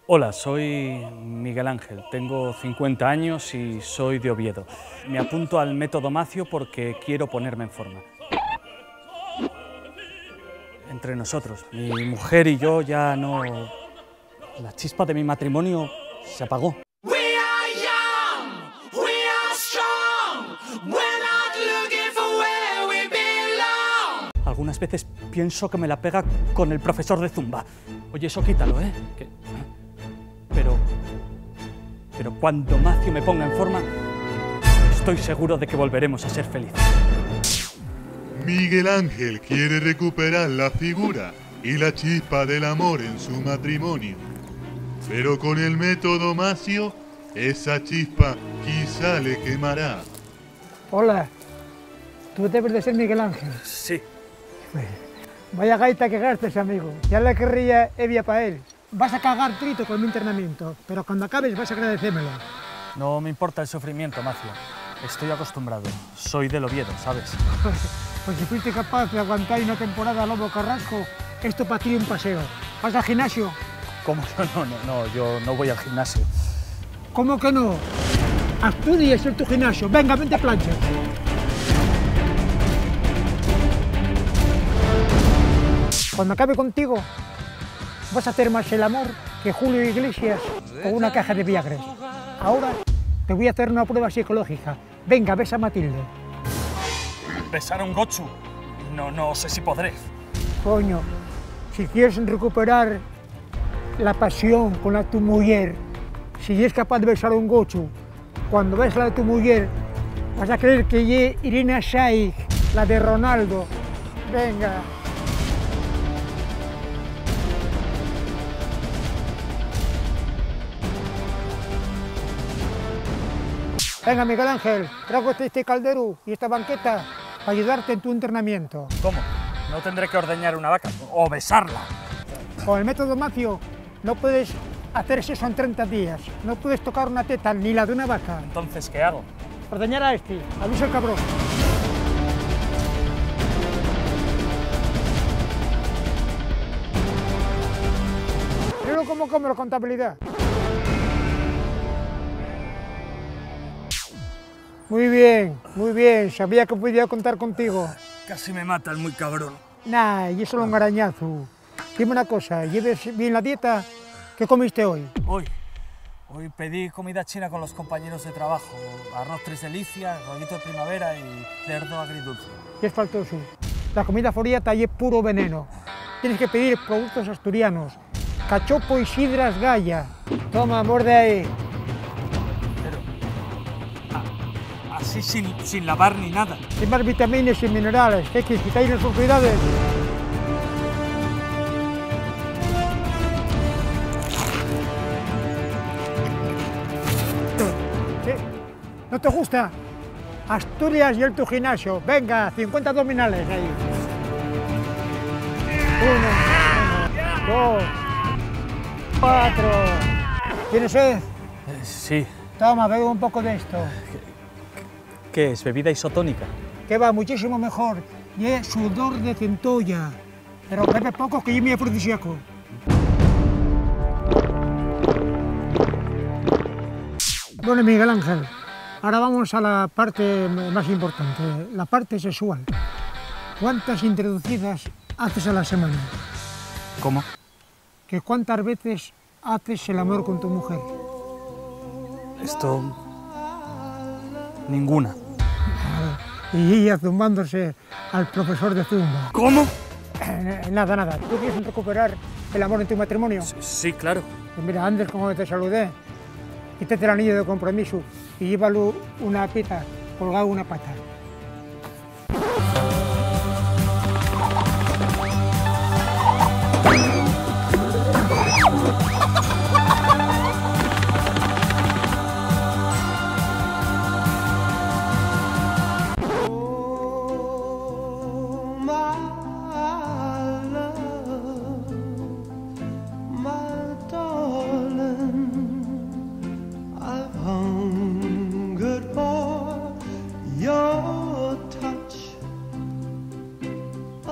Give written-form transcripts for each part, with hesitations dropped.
Hola, soy Miguel Ángel, tengo 50 años y soy de Oviedo. Me apunto al método Macio porque quiero ponerme en forma. Entre nosotros, mi mujer y yo ya no... La chispa de mi matrimonio se apagó. Algunas veces pienso que me la pega con el profesor de Zumba. Oye, eso quítalo, ¿eh? Pero cuando Macio me ponga en forma, estoy seguro de que volveremos a ser felices. Miguel Ángel quiere recuperar la figura y la chispa del amor en su matrimonio. Pero con el método Macio, esa chispa quizá le quemará. Hola, tú debes de ser Miguel Ángel. Sí. Vaya gaita que gastes, amigo. Ya la querría Evia para él. Vas a cagar trito con mi internamiento, pero cuando acabes vas a agradecérmelo. No me importa el sufrimiento, Macio. Estoy acostumbrado. Soy del Oviedo, ¿sabes? Pues si fuiste capaz de aguantar una temporada a Lobo Carrasco, esto para ti un paseo. ¿Vas al gimnasio? ¿Cómo? No, yo no voy al gimnasio. ¿Cómo que no? Asturias es tu gimnasio. Venga, vente plancha. Cuando acabe contigo, vas a hacer más el amor que Julio Iglesias con una caja de Viagra. Ahora te voy a hacer una prueba psicológica. Venga, besa a Matilde. ¿Besar a un gochu? No sé si podré. Coño, si quieres recuperar la pasión con tu mujer, si es capaz de besar a un gochu, cuando ves a tu mujer, vas a creer que es Irina Shayk, la de Ronaldo. Venga. Venga, Miguel Ángel, traigo este caldero y esta banqueta para ayudarte en tu internamiento. ¿Cómo? ¿No tendré que ordeñar una vaca o besarla? Con el método Macio no puedes hacer eso en 30 días. No puedes tocar una teta ni la de una vaca. Entonces, ¿qué hago? Ordeñar a este, avisa el cabrón. Mira cómo come la contabilidad. Muy bien, sabía que podía contar contigo. Casi me mata el muy cabrón. Nah, y eso es un arañazo. Dime una cosa, ¿lleves bien la dieta? ¿Qué comiste hoy? Hoy pedí comida china con los compañeros de trabajo. Arroz tres delicias, rollito de primavera y cerdo agridulce. ¿Qué es faltoso? La comida foriata y es puro veneno. Tienes que pedir productos asturianos. Cachopo y sidras Gaya. Toma, morde ahí. Así sin lavar ni nada. Sin más vitaminas y minerales. ¿Qué quieres? ¿Quitáis las propiedades? ¿Qué? ¿No te gusta? Asturias y el tu gimnasio. Venga, 50 abdominales ahí. 1, 2, 4. ¿Tienes sed? Sí. Toma, bebe un poco de esto. ¿Qué es? ¿Bebida isotónica? Que va muchísimo mejor. Y es sudor de centolla. Pero bebe poco que es mi afrodisíaco. Bueno, Miguel Ángel, ahora vamos a la parte más importante, la parte sexual. ¿Cuántas introducidas haces a la semana? ¿Cómo? ¿Que cuántas veces haces el amor con tu mujer? Esto... ninguna. Y ella zumbándose al profesor de Zumba. ¿Cómo? Nada. ¿Tú quieres recuperar el amor en tu matrimonio? Sí, claro. Pues mira, antes como te saludé, quítate el anillo de compromiso y llévalo una pita colgado una pata.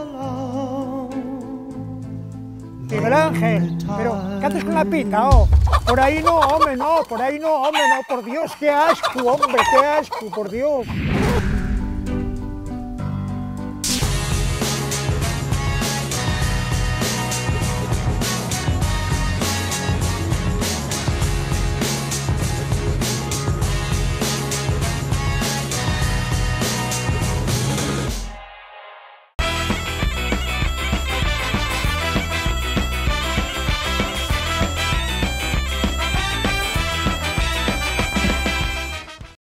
Miguel Ángel, pero ¿qué haces con la pita, oh? Por ahí no, hombre, no, por ahí no, hombre, no, por Dios, qué asco, hombre, qué asco, por Dios.